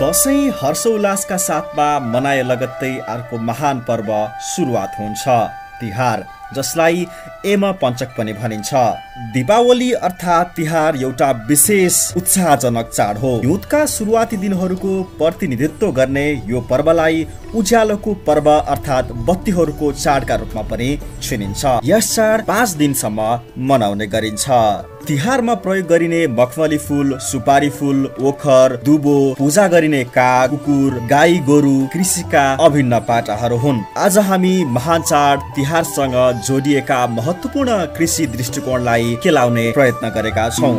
दशैं हर्षोल्लासका साथमा मनाए लगत्तै अर्को महान पर्व सुरुवात हुन्छ, तिहार, जसलाई एम पञ्चक पनि भनिन्छ। दीपावली अर्थात् तिहार एउटा विशेष उत्साहजनक चाड हो। हिउँदका सुरुवाती दिनहरूको प्रतिनिधित्व गर्ने यो पर्वलाई उज्यालोको पर्व अर्थात् बत्तीहरूको चाडका रूपमा पनि चिनिन्छ। यस चाड 5 दिनसम्म मनाउने गरिन्छ। तिहारमा प्रयोग गरिने मखमली फूल, सुपारी फूल, ओखर, दुबो, पूजा गरिने काग, कुकुर, गाई गोरु कृषिका अभिन्न पाटाहरू हुन्। आज हामी महान चाड तिहारसँग जोडिएका महत्त्वपूर्ण कृषि दृष्टिकोणलाई केलाउने प्रयत्न गरेका छौँ।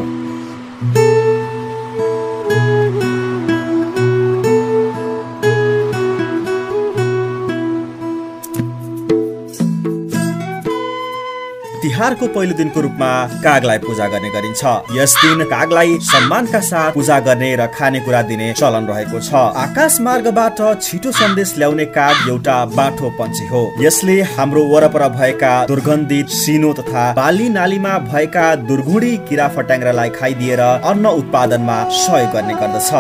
तिहारको पहिलो दिनको रूपमा कागलाई पूजा गर्ने गरिन्छ। यस दिन कागलाई सम्मानका साथ पूजा गर्ने र खानेकुरा दिने चलन रहेको छ। आकाश मार्गबाट छिटो सन्देश ल्याउने काग एउटा बाठो पन्छी हो। यसले हाम्रो वरपर भएका दुर्गन्धित सिनो तथा बाली नालीमा भएका दुर्गुडी किरा फट्याङ्ग्रालाई खाइदिएर अन्न उत्पादनमा सहयोग गर्ने गर्दछ।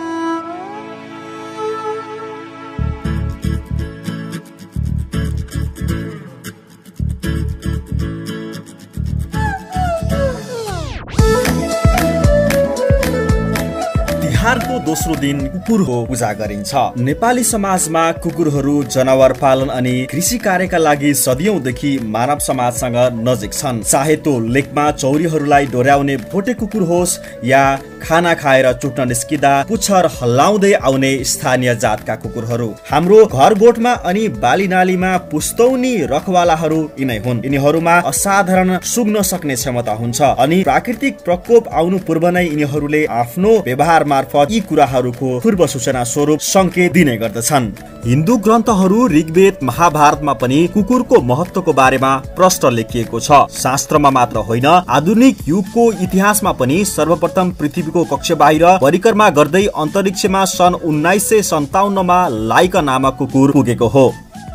तिहारको दोस्रो दिन कुकुरको पूजा गरिन्छ। नेपाली समाजमा कुकुरहरू जनावर पालन अनि कृषि कार्यका लागि सदियौंदेखि मानव समाजसँग नजिक छन्। चाहे त्यो लेकमा चौरीहरूलाई डोर्याउने भोटे कुकुर होस् या खाना खाएर चुट्न निस्किँदा पुच्छर हल्लाउँदै आउने स्थानीय जातका कुकुरहरू। हाम्रो घर गोठमा अनि बाली नालीमा पुस्तौनी रखवालाहरू यिनै हुन्। यिनीहरूमा असाधारण सुग्न सक्ने क्षमता हुन्छ अनि प्राकृतिक प्रकोप आउनु पूर्व नै यिनीहरूले आफ्नो व्यवहार मार्फत यी कुराहरूको पूर्व सूचना स्वरूप संकेत दिने गर्दछन्। हिन्दू ग्रन्थहरू ऋग्वेद महाभारतमा पनि कुकुरको महत्त्वको बारेमा प्रष्ट लेखिएको छ। शास्त्रमा मात्र होइन, आधुनिक युगको इतिहासमा पनि सर्वप्रथम पृथ्वीको कक्ष बाहिर परिक्रमा गर्दै अन्तरिक्षमा सन् 1957 मा लाइका नामक कुकुर पुगेको हो।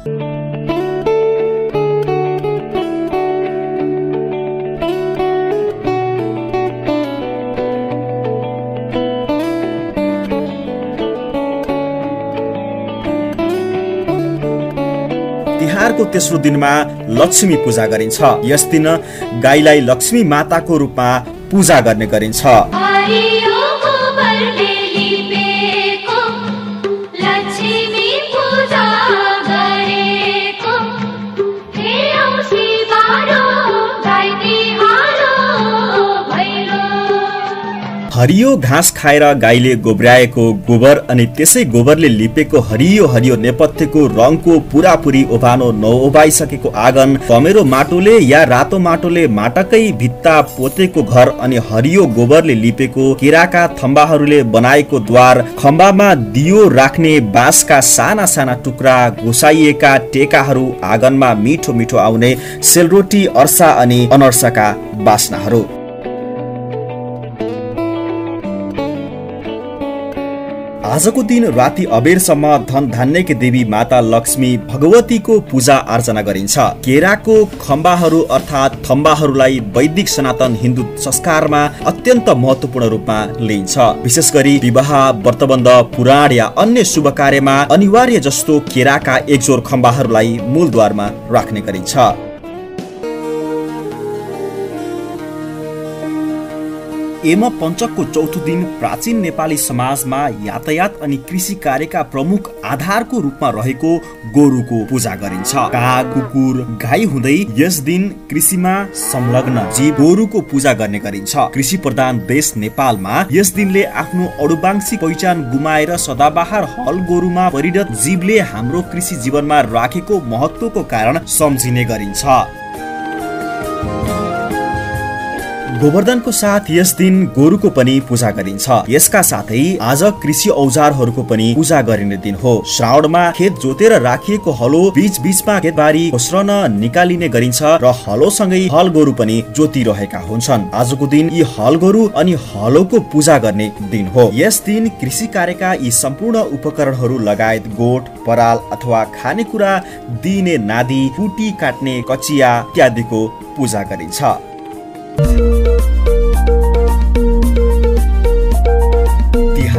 तिहारको तेस्रो दिनमा लक्ष्मी पूजा गरिन्छ। यस दिन गाईलाई लक्ष्मी माताको रूपमा पूजा गर्ने गरिन्छ। हरियो घाँस खाएर गाईले गोब्र्याएको गोबर अनि त्यसै गोबरले लिपेको हरियो हरियो नेपथ्यको रङको पुरापुरी ओभानो नओभाइसकेको आँगन, कमेरो माटोले या रातो माटोले माटकै भित्ता पोतेको घर अनि हरियो गोबरले लिपेको केराका थम्बाहरूले बनाएको द्वार, खम्बामा दियो राख्ने बाँसका साना साना टुक्रा, घुसाइएका टेकाहरू, आँगनमा मिठो मिठो आउने सेलरोटी, अर्सा अनि अनर्साका बास्नाहरू। आजको दिन राति अबेरसम्म धन धान्यकी देवी माता लक्ष्मी भगवतीको पूजा अर्चना गरिन्छ। केराको खम्बाहरू अर्थात् थम्बाहरूलाई वैदिक सनातन हिन्दू संस्कारमा अत्यन्त महत्त्वपूर्ण रूपमा लिइन्छ। विशेष गरी विवाह, व्रतबन्ध, पुराण या अन्य शुभ कार्यमा अनिवार्य जस्तो केराका एकजोर खम्बाहरूलाई मूलद्वारमा राख्ने गरिन्छ। एम पञ्चकको चौथो दिन प्राचीन नेपाली समाजमा यातायात अनि कृषि कार्यका प्रमुख आधारको रूपमा रहेको गोरुको पूजा गरिन्छ। काग, कुकुर, गाई हुँदै यस दिन कृषिमा संलग्न जीव गोरुको पूजा गर्ने गरिन्छ। कृषि प्रधान देश नेपालमा यस दिनले आफ्नो अणुवांशिक पहिचान गुमाएर सदाबहार हल गोरुमा परिणत जीवले हाम्रो कृषि जीवनमा राखेको महत्त्वको कारण सम्झिने गरिन्छ। गोवर्धनको साथ यस दिन गोरुको पनि पूजा गरिन्छ। यसका साथै आज कृषि औजारहरूको पनि पूजा गरिने दिन हो। श्रावणमा खेत जोतेर राखिएको हलो बीच बीचमा खेतबारी खोस्रन निकालिने गरिन्छ र हलोसँगै हल गोरु पनि जोतिरहेका हुन्छन्। आजको दिन यी हल गोरु अनि हलोको पूजा गर्ने दिन हो। यस दिन कृषि कार्यका यी सम्पूर्ण उपकरणहरू लगायत गोठ, पराल अथवा खानेकुरा दिने नादी, कुटी काट्ने कचिया इत्यादिको पूजा गरिन्छ।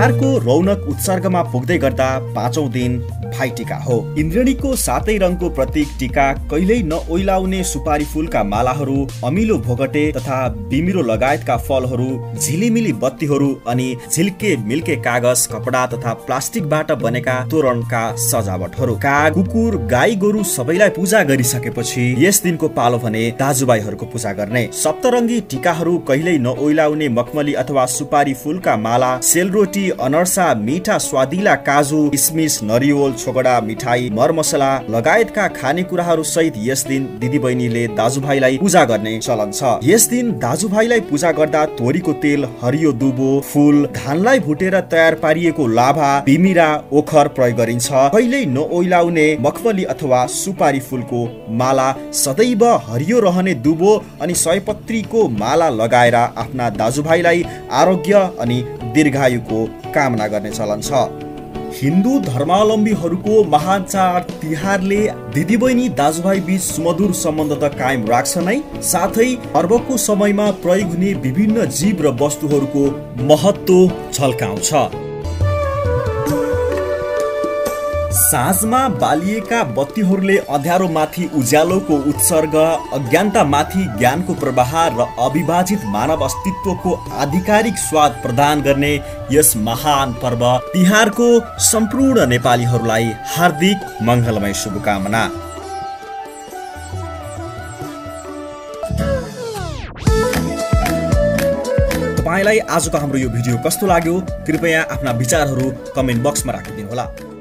तिहारको रौनक उत्सर्गमा पुग्दै गर्दा 5औं दिन भाइटिका हो। इन्द्रणीको 7 रङको प्रतीक टिका कहिल्यै नओइलाउने सुपारी फूलका मालाहरू, अमिलो भोगटे तथा बिमिरो लगायतका फलहरू, झिलिमिली बत्तीहरू अनि झिल्के मिल्के कागज, कपडा तथा प्लास्टिकबाट बनेका तोरणका सजावटहरू। काग, कुकुर, गाई गोरु सबैलाई पूजा गरिसकेपछि यस दिनको पालो भने दाजुभाइहरूको पूजा गर्ने। सप्तरङ्गी टिकाहरू कहिल्यै नओइलाउने मखमली अथवा सुपारी फूलका माला, सेलरोटी, अनर्सा, मिठा स्वादिला काजु, किसमिस, नरिवल, छोगडा, मिठाई, मरमसला लगायतका खानेकुराहरू सहित यस दिन दिदीबहिनीले दाजुभाइलाई पूजा गर्ने चलन छ। यस दिन दाजुभाइलाई पूजा गर्दा तोरीको तेल, हरियो दुबो, फूल, धानलाई भुटेर तयार पारिएको लाभा, बिमिरा, ओखर प्रयोग गरिन्छ। कहिल्यै नओइलाउने मखमली अथवा सुपारी फूलको माला, सदैव हरियो रहने दुबो अनि सयपत्रीको माला लगाएर आफ्ना दाजुभाइलाई आरोग्य अनि दीर्घायुको कामना गर्ने चलन छ। हिन्दू धर्मावलम्बीहरूको महान चाड तिहारले दिदीबहिनी दाजुभाइ बीच सुमधुर सम्बन्ध त कायम राख्छ नै, साथै पर्वको समयमा प्रयोग हुने विभिन्न जीव र वस्तुहरूको महत्त्व झल्काउँछ। साँझमा बालिएका बत्तीहरूले अँध्यारोमाथि उज्यालोको उत्सर्ग, अज्ञानतामाथि ज्ञानको प्रवाह र अविभाजित मानव अस्तित्वको आधिकारिक स्वाद प्रदान गर्ने यस महान पर्व तिहारको सम्पूर्ण नेपालीहरूलाई हार्दिक मङ्गलमय शुभकामना। तपाईलाई आजको हाम्रो यो भिडियो कस्तो लाग्यो? कृपया आफ्ना विचारहरू कमेन्ट बक्समा राखिदिनु होला।